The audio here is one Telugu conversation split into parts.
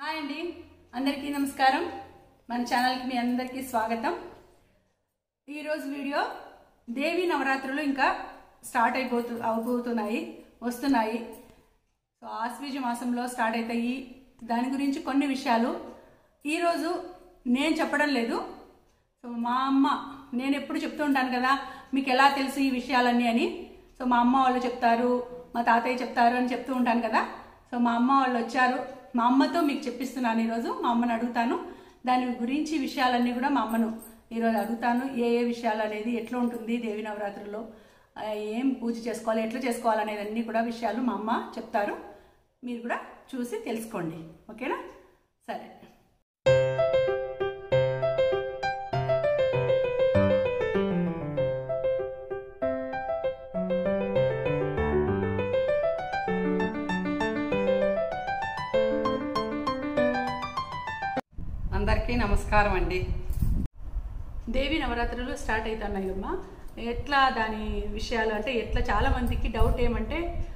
హాయ్ అండి, అందరికీ నమస్కారం. మన ఛానల్కి మీ అందరికీ స్వాగతం. ఈరోజు వీడియో దేవి నవరాత్రులు ఇంకా స్టార్ట్ వస్తున్నాయి. సో ఆశ్వీజ మాసంలో స్టార్ట్ అవుతాయి. దాని గురించి కొన్ని విషయాలు ఈరోజు నేను చెప్పడం లేదు. సో మా అమ్మ, నేను ఎప్పుడు చెప్తూ ఉంటాను కదా మీకు ఎలా తెలుసు ఈ విషయాలన్నీ అని. సో మా అమ్మ వాళ్ళు చెప్తారు, మా తాతయ్య చెప్తారు అని చెప్తూ ఉంటాను కదా. సో మా అమ్మ వాళ్ళు వచ్చారు, మా అమ్మతో మీకు చెప్పిస్తున్నాను. ఈరోజు మా అమ్మను అడుగుతాను, దాని గురించి విషయాలన్నీ కూడా మా అమ్మను ఈరోజు అడుగుతాను. ఏ విషయాలు అనేది ఎట్లా ఉంటుంది దేవి నవరాత్రుల్లో, ఏం పూజ చేసుకోవాలి, ఎట్లా చేసుకోవాలి అనేది అన్నీ కూడా విషయాలు మా అమ్మ చెప్తారు. మీరు కూడా చూసి తెలుసుకోండి, ఓకేనా? సరే. అందరికీ నమస్కారం అండి. దేవి నవరాత్రులు స్టార్ట్ అవుతున్నాయి అమ్మా. ఎట్లా దాని విషయాలు అంటే ఎట్లా, చాలా మందికి డౌట్ ఏమంటే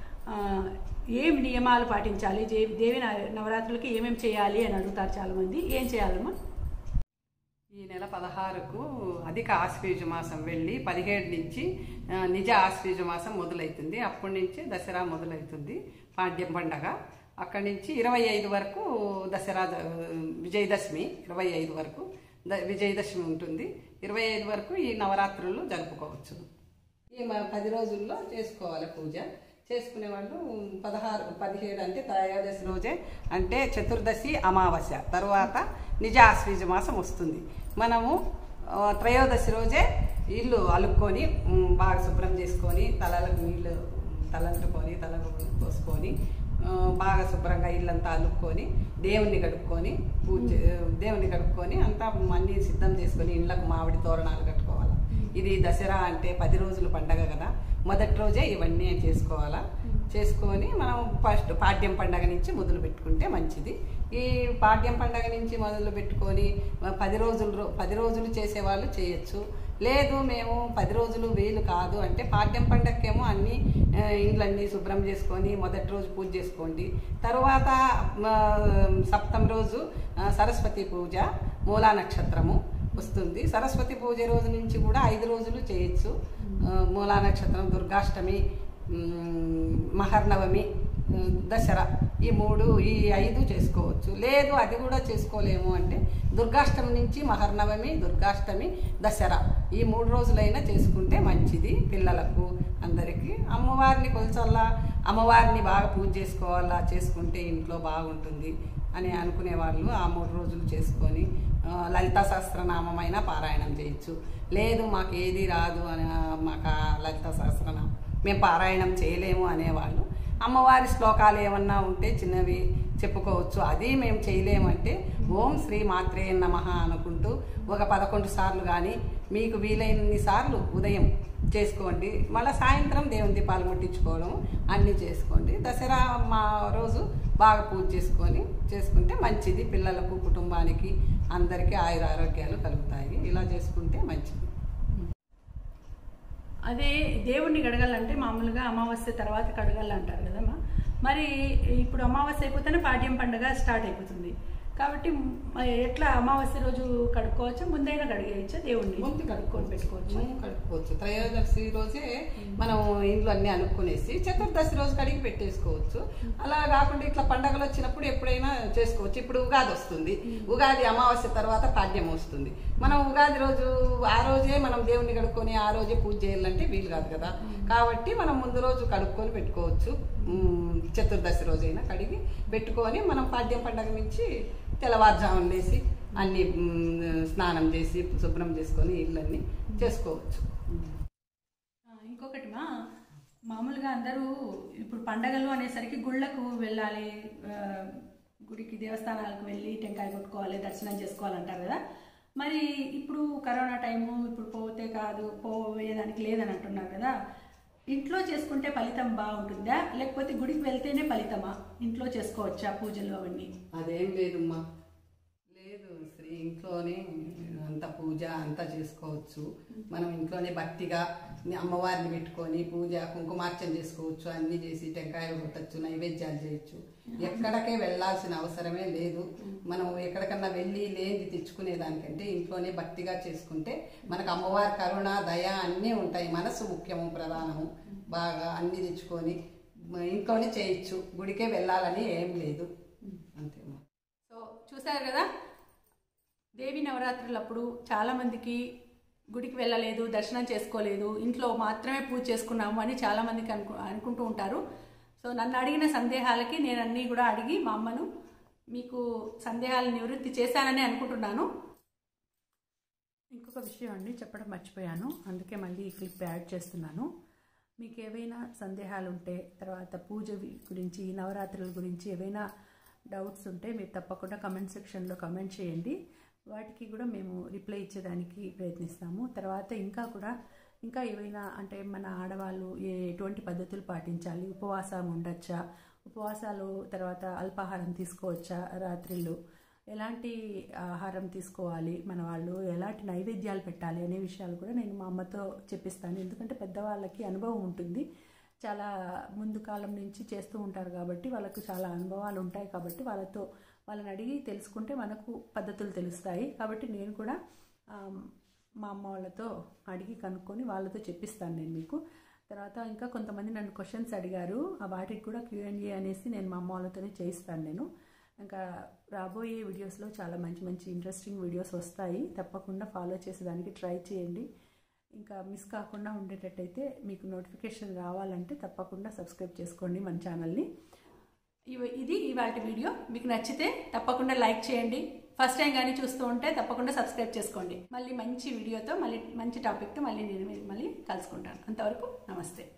ఏం నియమాలు పాటించాలి, దేవి నవరాత్రులకి ఏమేమి చేయాలి అని అడుగుతారు చాలామంది. ఏం చేయాలమ్మా? ఈ నెల 16కు అధిక ఆశ్వీజ మాసం వెళ్ళి 17 నుంచి నిజ ఆశ్వీజ మాసం మొదలవుతుంది. అప్పటి నుంచి దసరా మొదలవుతుంది, పాడ్యం పండగ. అక్కడి నుంచి 25 వరకు దసరా, విజయదశమి 25 వరకు విజయదశమి ఉంటుంది. 25 వరకు ఈ నవరాత్రులు జరుపుకోవచ్చు. ఈ 10 రోజుల్లో చేసుకోవాలి పూజ. చేసుకునే వాళ్ళు 16, 17 అంటే త్రయోదశి రోజే, అంటే చతుర్దశి అమావాస్య తర్వాత నిజ ఆశ్వీజ మాసం వస్తుంది. మనము త్రయోదశి రోజే ఇల్లు అలుక్కొని బాగా శుభ్రం చేసుకొని, తలలకు నీళ్ళు తలంటుకొని, తలకు పోసుకొని బాగా శుభ్రంగా ఇల్లంతా అలుక్కొని దేవుణ్ణి కడుక్కొని అంతా అన్నీ సిద్ధం చేసుకొని ఇళ్ళకు మామిడి తోరణాలు కట్టుకోవాలి. ఇది దసరా అంటే 10 రోజులు పండగ కదా, మొదటి రోజే ఇవన్నీ చేసుకోవాలా. చేసుకొని మనం ఫస్ట్ పాడ్యం పండగ నుంచి మొదలు పెట్టుకుంటే మంచిది. ఈ పాడ్యం పండగ నుంచి మొదలు పెట్టుకొని 10 రోజులు చేసేవాళ్ళు చేయొచ్చు. లేదు మేము 10 రోజులు వీలు కాదు అంటే పాడ్యం పండగకేమో అన్ని ఇండ్లన్నీ శుభ్రం చేసుకొని మొదటి రోజు పూజ చేసుకోండి. తర్వాత సప్తమి రోజు సరస్వతి పూజ, మూలా నక్షత్రము వస్తుంది. సరస్వతి పూజ రోజు నుంచి కూడా 5 రోజులు చేయొచ్చు. మూలా నక్షత్రం, దుర్గాష్టమి, మహర్నవమి, దసరా, ఈ 5 చేసుకోవచ్చు. లేదు అది కూడా చేసుకోలేము అంటే దుర్గాష్టమి నుంచి మహర్నవమి, దుర్గాష్టమి, దసరా ఈ 3 రోజులైనా చేసుకుంటే మంచిది. పిల్లలకు అందరికీ అమ్మవారిని కొలచల్లా, అమ్మవారిని బాగా పూజ చేసుకోవాలా, చేసుకుంటే ఇంట్లో బాగుంటుంది అని అనుకునే వాళ్ళు ఆ 3 రోజులు చేసుకొని లలితా సహస్రనామైనా పారాయణం చేయొచ్చు. లేదు మాకు ఏది రాదు అని, మాకు లలితా సహస్రనామం మేము పారాయణం చేయలేము అనేవాళ్ళు అమ్మవారి శ్లోకాలు ఏమన్నా ఉంటే చిన్నవి చెప్పుకోవచ్చు. అది మేము చేయలేమంటే ఓం శ్రీ మాత్రే నమః అనుకుంటూ ఒక 11 సార్లు కానీ మీకు వీలైనన్ని సార్లు ఉదయం చేసుకోండి. మళ్ళీ సాయంత్రం దేవుని దీపాలు ముట్టించుకోవడం అన్నీ చేసుకోండి. దసరా రోజు బాగా పూజ చేసుకుంటే మంచిది. పిల్లలకు, కుటుంబానికి అందరికీ ఆయురారోగ్యాలు కలుగుతాయి. ఇలా చేసుకుంటే మంచిది. అదే దేవుణ్ణి కడగాలంటే మామూలుగా అమావాస్య తర్వాత కడగాలంటారు కదమ్మా. మరి ఇప్పుడు అమావాస్య అయిపోతేనే పాడ్యం పండుగ స్టార్ట్ అయిపోతుంది కాబట్టి ఎట్లా అమావాస్య రోజు కడుక్కోవచ్చా, ముందైనా కడిగేయచ్చా? దేవుణ్ణి ముందు కడుక్కొని కడుక్కోవచ్చు. త్రయోదశి రోజే మనం ఇంట్లో అన్ని అనుకునేసి చతుర్దశి రోజు కడిగి పెట్టేసుకోవచ్చు. అలా కాకుండా ఇట్లా పండగలు వచ్చినప్పుడు ఎప్పుడైనా చేసుకోవచ్చు. ఇప్పుడు ఉగాది వస్తుంది, ఉగాది అమావాస్య తర్వాత పాడ్యం వస్తుంది. మనం ఉగాది రోజు ఆ రోజే మనం దేవుణ్ణి కడుక్కొని ఆ రోజే పూజ చేయాలంటే వీలు కాదు కదా. కాబట్టి మనం ముందు రోజు కడుక్కొని పెట్టుకోవచ్చు. చతుర్దశి రోజైనా కడిగి పెట్టుకొని మనం పాడ్యం పండగ నుంచి తెల్లవారుజామున లేసి అన్ని స్నానం చేసి శుభ్రం చేసుకొని ఇళ్ళన్నీ చేసుకోవచ్చు. ఇంకొకటి మామూలుగా అందరూ ఇప్పుడు పండగలు అనేసరికి గుళ్ళకు వెళ్ళాలి, గుడికి దేవస్థానాలకు వెళ్ళి టెంకాయ కొట్టుకోవాలి, దర్శనం చేసుకోవాలంటారు కదా. మరి ఇప్పుడు కరోనా టైము, ఇప్పుడు పోతే కాదు, పోయేదానికి లేదని అంటున్నారు కదా. ఇంట్లో చేసుకుంటే ఫలితం బాగుంటుందా, లేకపోతే గుడికి వెళ్తేనే ఫలితమా? ఇంట్లో చేసుకోవచ్చా పూజలు అవన్నీ? అదేం లేదమ్మా, లేదు శ్రీ ఇంట్లోనే అంత పూజ అంతా చేసుకోవచ్చు. మనం ఇంట్లోనే భక్తిగా అమ్మవారిని పెట్టుకొని పూజ కుంకుమార్చన చేసుకోవచ్చు, అన్ని చేసి టెంకాయలు కొట్టచ్చు, నైవేద్యాలు చేయొచ్చు. ఎక్కడికే వెళ్ళాల్సిన అవసరమే లేదు. మనం ఎక్కడికన్నా వెళ్ళి లేనిది తెచ్చుకునే దానికంటే ఇంట్లోనే భక్తిగా చేసుకుంటే మనకు అమ్మవారి కరుణ దయ అన్నీ ఉంటాయి. మనసు ముఖ్యము ప్రధానము. బాగా అన్ని తెచ్చుకొని ఇంట్లోనే చేయొచ్చు, గుడికే వెళ్ళాలని ఏం లేదు. అంతేమో. సో చూసారు కదా, దేవి నవరాత్రులప్పుడు చాలామందికి గుడికి వెళ్ళలేదు, దర్శనం చేసుకోలేదు, ఇంట్లో మాత్రమే పూజ చేసుకున్నాము అని చాలామందికి అనుకుంటూ ఉంటారు. సో నన్ను అడిగిన సందేహాలకి నేను అన్నీ కూడా అడిగి మా అమ్మను మీకు సందేహాలు నివృత్తి చేశానని అనుకుంటున్నాను. ఇంకొక విషయం అండి చెప్పడం మర్చిపోయాను, అందుకే మళ్ళీ ఈ క్లిప్ యాడ్ చేస్తున్నాను. మీకు ఏవైనా సందేహాలు ఉంటే, తర్వాత పూజ గురించి నవరాత్రుల గురించి ఏవైనా డౌట్స్ ఉంటే మీరు తప్పకుండా కమెంట్ సెక్షన్లో కమెంట్ చేయండి. వాటికి కూడా మేము రిప్లై ఇచ్చేదానికి ప్రయత్నిస్తాము. తర్వాత ఇంకా ఏవైనా అంటే మన ఆడవాళ్ళు ఎటువంటి పద్ధతులు పాటించాలి, ఉపవాసం ఉండొచ్చా, ఉపవాసాలు తర్వాత అల్పాహారం తీసుకోవచ్చా, రాత్రిళ్ళు ఎలాంటి ఆహారం తీసుకోవాలి, మన వాళ్ళు ఎలాంటి నైవేద్యాలు పెట్టాలి అనే విషయాలు కూడా నేను మా అమ్మతో చెప్పిస్తాను. ఎందుకంటే పెద్దవాళ్ళకి అనుభవం ఉంటుంది, చాలా ముందు కాలం నుంచి చేస్తూ ఉంటారు కాబట్టి వాళ్ళకు చాలా అనుభవాలు ఉంటాయి. కాబట్టి వాళ్ళని అడిగి తెలుసుకుంటే మనకు పద్ధతులు తెలుస్తాయి. కాబట్టి నేను కూడా మా అమ్మ వాళ్ళతో అడిగి కనుక్కొని వాళ్ళతో చెప్పిస్తాను నేను మీకు. తర్వాత ఇంకా కొంతమంది నన్ను క్వశ్చన్స్ అడిగారు, వాటికి కూడా Q&A అనేసి నేను మా అమ్మ వాళ్ళతోనే చేయిస్తాను నేను. ఇంకా రాబోయే వీడియోస్లో చాలా మంచి ఇంట్రెస్టింగ్ వీడియోస్ వస్తాయి. తప్పకుండా ఫాలో చేసేదానికి ట్రై చేయండి. ఇంకా మిస్ కాకుండా ఉండేటట్టయితే మీకు నోటిఫికేషన్ రావాలంటే తప్పకుండా సబ్స్క్రైబ్ చేసుకోండి మన ఛానల్ని. ఇది ఇవాళ వీడియో. మీకు నచ్చితే తప్పకుండా లైక్ చేయండి. ఫస్ట్ టైం కానీ చూస్తూ ఉంటే తప్పకుండా సబ్స్క్రైబ్ చేసుకోండి. మళ్ళీ మంచి వీడియోతో, మళ్ళీ మంచి టాపిక్తో నేను మళ్ళీ కలుసుకుంటాను. అంతవరకు నమస్తే.